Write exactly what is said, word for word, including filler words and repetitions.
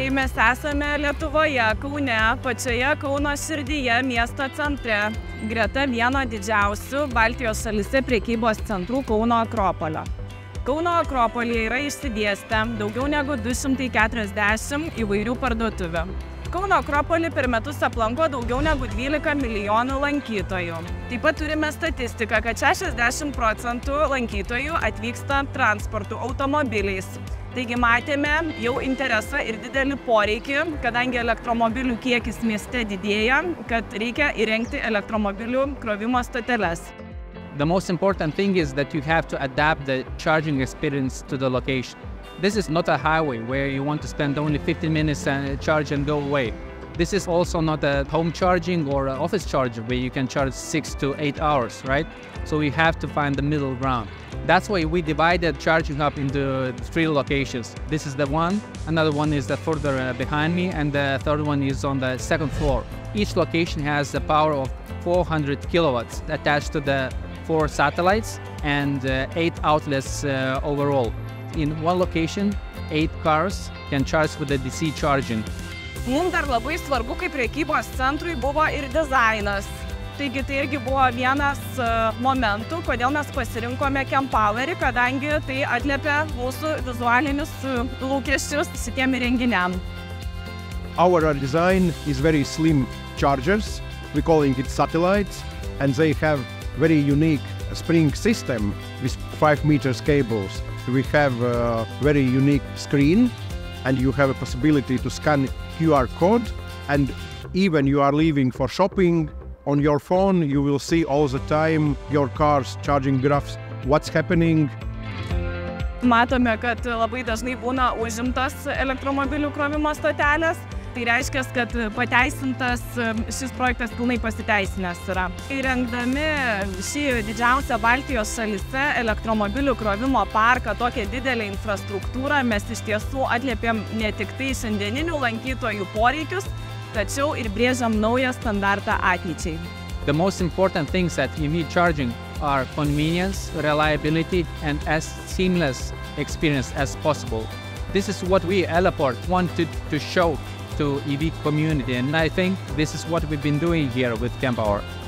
Tai mes esame Lietuvoje, Kaune, pačioje Kauno širdyje, miesto centre, greta vieno didžiausių Baltijos šalyse prekybos centrų Kauno Akropolio. Kauno Akropolyje yra išsidėstę daugiau negu du šimtai keturiasdešimt įvairių parduotuvių. Kauno Akropolį per metus aplanko daugiau negu dvylika milijonų lankytojų. Taip pat turime statistiką, kad šešiasdešimt procentų lankytojų atvyksta transportu automobiliais. Taigi matėme jau interesą ir didelį poreikį, kadangi elektromobilių kiekis mieste didėja, kad reikia įrengti elektromobilių krovimo stoteles. The most important thing is that you have to adapt the charging experience to the location. This is not a highway where you want to spend only fifteen minutes and charge and go away. This is also not a home charging or an office charger where you can charge six to eight hours, right? So we have to find the middle ground. That's why we divided charging hub into three locations. This is the one, another one is the further behind me, and the third one is on the second floor. Each location has the power of four hundred kilowatts attached to the four satellites and uh, eight outlets uh, overall. In one location, eight cars can charge with the D C charging. Mums dar labai svarbu, kaip prekybos centrui buvo ir dizainas. Taigi tai irgi buvo vienas momentų, kodėl mes pasirinkome Kempowerį, kadangi tai atliepia mūsų vizualinius lūkesčius šitiem įrenginiam. Our design is very slim chargers. We're calling it satellites, and they have very unique spring system with five meters cables. We have a very unique screen, and you have a possibility to scan Q R code, and even you are leaving for shopping, on your phone you will see all the time your car's charging graphs, what's happening. Matome, kad labai dažnai būna užimtos elektromobilių krovimo stotelės. Tai reiškia, kad pateisintas šis projektas pilnai pasiteisinęs yra. Įrengdami šį didžiausią Baltijos šalyse elektromobilių krovimo parką, tokią didelę infrastruktūrą, mes iš tiesų atliepėm ne tik tai šiandieninių lankytojų poreikius, tačiau ir brėžiam naują standartą ateičiai. The most important things at E V charging are convenience, reliability, and as seamless experience as possible. This is what we Eleport wanted to show to E V community, and I think this is what we've been doing here with Kempower.